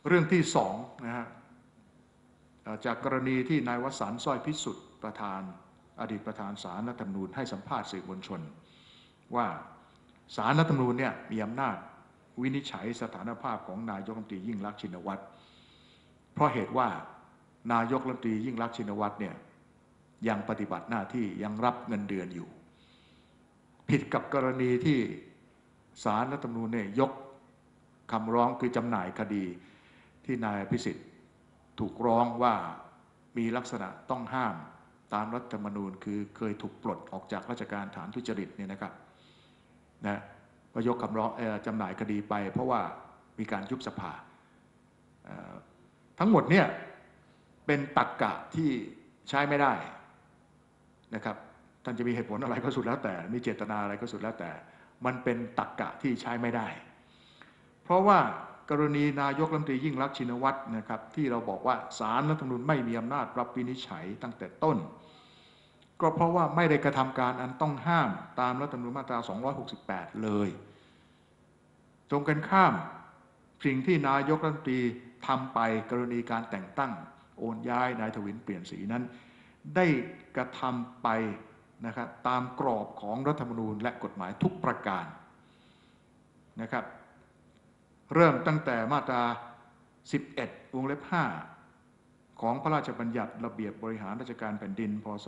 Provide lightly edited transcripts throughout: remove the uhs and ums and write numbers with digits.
เรื่องที่สองนะฮะจากกรณีที่นายวสันต์ สร้อยพิสุทธิ์อดีตประธานศาลรัฐธรรมนูญให้สัมภาษณ์สื่อมวลชนว่าศาลรัฐธรรมนูญเนี่ยมีอำนาจวินิจฉัยสถานภาพของนายกรัฐมนตรียิ่งลักษณ์ชินวัตรเพราะเหตุว่านายกรัฐมนตรียิ่งลักษณ์ชินวัตรเนี่ยยังปฏิบัติหน้าที่ยังรับเงินเดือนอยู่ผิดกับกรณีที่ศาลรัฐธรรมนูญเนี่ยยกคำร้องคือจำหน่ายคดีที่นายอภิสิทธิ์ถูกร้องว่ามีลักษณะต้องห้ามตามรัฐธรรมนูญคือเคยถูกปลดออกจากราชการฐานทุจริตเนี่ยนะครับนะก็ยกคำร้องจำหน่ายคดีไปเพราะว่ามีการยุบสภาทั้งหมดเนี่ยเป็นตรรกะที่ใช้ไม่ได้นะครับท่านจะมีเหตุผลอะไรก็สุดแล้วแต่มีเจตนาอะไรก็สุดแล้วแต่มันเป็นตรรกะที่ใช้ไม่ได้เพราะว่ากรณีนายกรัฐมนตรียิ่งลักษณ์ชินวัตรนะครับที่เราบอกว่าศาลรัฐธรรมนูญไม่มีอำนาจรับวินิจฉัยตั้งแต่ต้นก็เพราะว่าไม่ได้กระทำการอันต้องห้ามตามรัฐธรรมนูญมาตรา268เลยตรงกันข้ามสิ่งที่นายกรัฐมนตรีทำไปกรณีการแต่งตั้งโอนย้ายนายถวินเปลี่ยนสีนั้นได้กระทำไปนะครับตามกรอบของรัฐธรรมนูญและกฎหมายทุกประการนะครับเริ่มตั้งแต่มาตรา11 วงเล็บ 5ของพระราชบัญญัติระเบียบบริหารราชการแผ่นดินพ.ศ.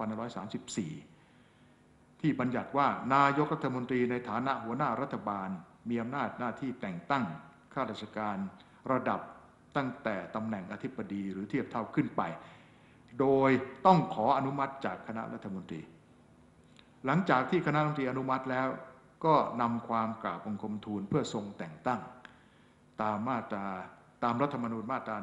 2534ที่บัญญัติว่านายกรัฐมนตรีในฐานะหัวหน้ารัฐบาลมีอำนาจหน้าที่แต่งตั้งข้าราชการระดับตั้งแต่ตำแหน่งอธิบดีหรือเทียบเท่าขึ้นไปโดยต้องขออนุมัติจากคณะรัฐมนตรีหลังจากที่คณะรัฐมนตรีอนุมัติแล้วก็นำความกราบบังคมทูลเพื่อทรงแต่งตั้งตามรัฐธรรมนูญมาตรา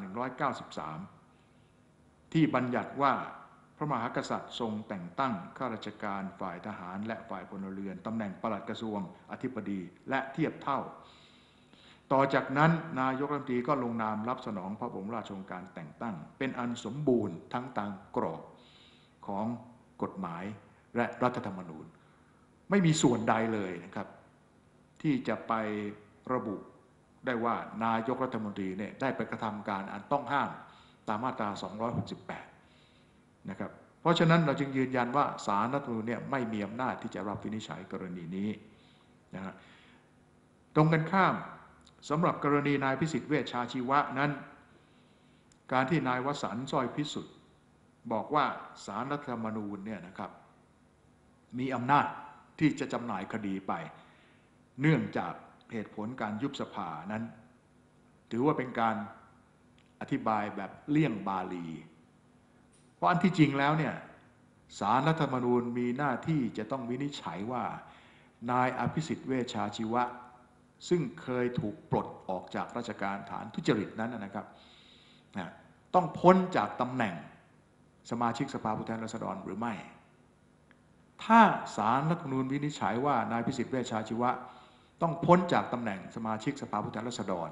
193ที่บัญญัติว่าพระมหากษัตริย์ทรงแต่งตั้งข้าราชการฝ่ายทหารและฝ่ายพลเรือนตำแหน่งปลัดกระทรวงอธิบดีและเทียบเท่าต่อจากนั้นนายกรัฐมนตรีก็ลงนามรับสนองพระบรมราชโองการแต่งตั้งเป็นอันสมบูรณ์ทั้งตามกรอบของกฎหมายและรัฐธรรมนูญไม่มีส่วนใดเลยนะครับที่จะไประบุได้ว่านายกรัฐมนตรีเนี่ยได้ไปกระทำการอันต้องห้ามตามมาตรา268นะครับเพราะฉะนั้นเราจึงยืนยันว่าศาลรัฐธรรมนูญเนี่ยไม่มีอำนาจที่จะรับวินิจฉัยกรณีนี้นะฮะตรงกันข้ามสำหรับกรณีนายพิสิทธิ์เวชชาชีวะนั้นการที่นายวสันต์ สร้อยพิสุทธิ์บอกว่าศาลรัฐธรรมนูญเนี่ยนะครับมีอำนาจที่จะจำหน่ายคดีไปเนื่องจากเหตุผลการยุบสภานั้นถือว่าเป็นการอธิบายแบบเลี่ยงบาลีเพราะอันที่จริงแล้วเนี่ยศาลรัฐธรรมนูญมีหน้าที่จะต้องวินิจฉัยว่านายอภิสิทธิ์เวชชาชีวะซึ่งเคยถูกปลดออกจากราชการฐานทุจริตนั้นนะครับต้องพ้นจากตำแหน่งสมาชิกสภาผู้แทนราษฎรหรือไม่ถ้าศาลรัฐธรรมนูญวินิจฉัยว่านายอภิสิทธิ์เวชชาชีวะต้องพ้นจากตำแหน่งสมาชิกสภาผู้แทนราษฎร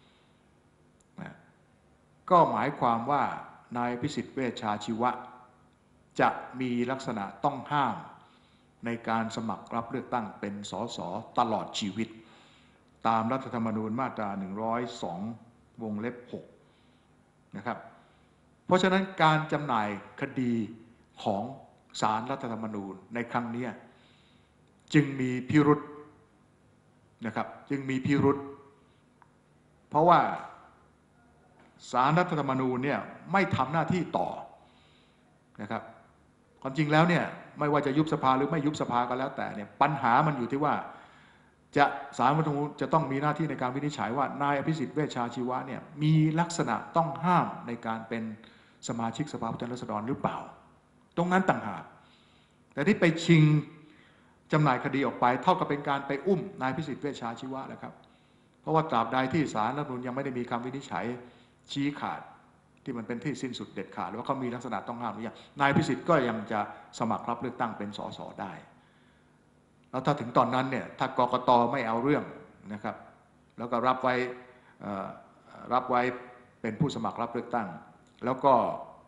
ก็หมายความว่านายอภิสิทธิ์เวชชาชีวะจะมีลักษณะต้องห้ามในการสมัครรับเลือกตั้งเป็นสสตลอดชีวิตตามรัฐธรรมนูญมาตรา102 วงเล็บ 6นะครับเพราะฉะนั้นการจำหน่ายคดีของศาลรัฐธรรมนูญในครั้งนี้จึงมีพิรุธนะครับจึงมีพิรุธเพราะว่าศาลรัฐธรรมนูญเนี่ยไม่ทำหน้าที่ต่อนะครับความจริงแล้วเนี่ยไม่ว่าจะยุบสภาหรือไม่ยุบสภาก็แล้วแต่เนี่ยปัญหามันอยู่ที่ว่าศาลรัฐธรรมนูญจะต้องมีหน้าที่ในการวินิจฉัยว่านายอภิสิทธิ์เวชชาชีวะเนี่ยมีลักษณะต้องห้ามในการเป็นสมาชิกสภาผู้แทนราษฎรหรือเปล่าตรงนั้นต่างหากแต่ที่ไปชิงจำหน่ายคดีออกไปเท่ากับเป็นการไปอุ้มนายอภิสิทธิ์เวชชาชีวะแล้วครับเพราะว่าตราบใดที่ศาลรัฐธรรมนูญยังไม่ได้มีคำวินิจฉัยชี้ขาดที่มันเป็นที่สิ้นสุดเด็ดขาดว่าเขามีลักษณะต้องห้ามหรือยังนายอภิสิทธิ์ก็ยังจะสมัครรับเลือกตั้งเป็นสสได้แล้วถ้าถึงตอนนั้นเนี่ยถ้ากกต.ไม่เอาเรื่องนะครับแล้วก็รับไว้เป็นผู้สมัครรับเลือกตั้งแล้วก็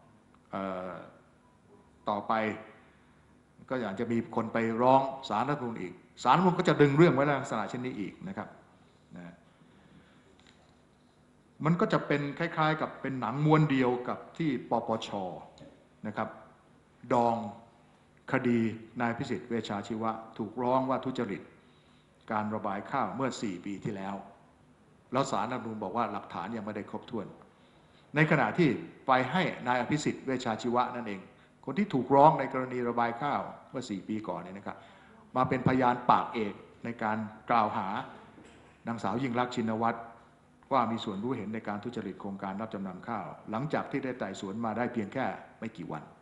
ต่อไปก็อยากจะมีคนไปร้องศาลรัฐธรรมนูญอีกศาลรัฐธรรมนูญก็จะดึงเรื่องไว้ในลักษณะเช่นนี้อีกนะครับมันก็จะเป็นคล้ายๆกับเป็นหนังม้วนเดียวกับที่ปปชนะครับดองคดีนายพิสิทธิ์เวชชาชีวะถูกร้องว่าทุจริตการระบายข้าวเมื่อ4 ปีที่แล้วแล้วศาลรัฐธรรมนูญบอกว่าหลักฐานยังไม่ได้ครบถ้วนในขณะที่ไปให้นายอภิสิทธิ์เวชชาชีวะนั่นเองคนที่ถูกร้องในกรณีระบายข้าวเมื่อ4 ปีก่อนเนี่ยนะครับมาเป็นพยานปากเอกในการกล่าวหานางสาวยิ่งลักษณ์ชินวัตรว่ามีส่วนรู้เห็นในการทุจริตโครงการรับจำนำข้าวหลังจากที่ได้ไต่สวนมาได้เพียงแค่ไม่กี่วัน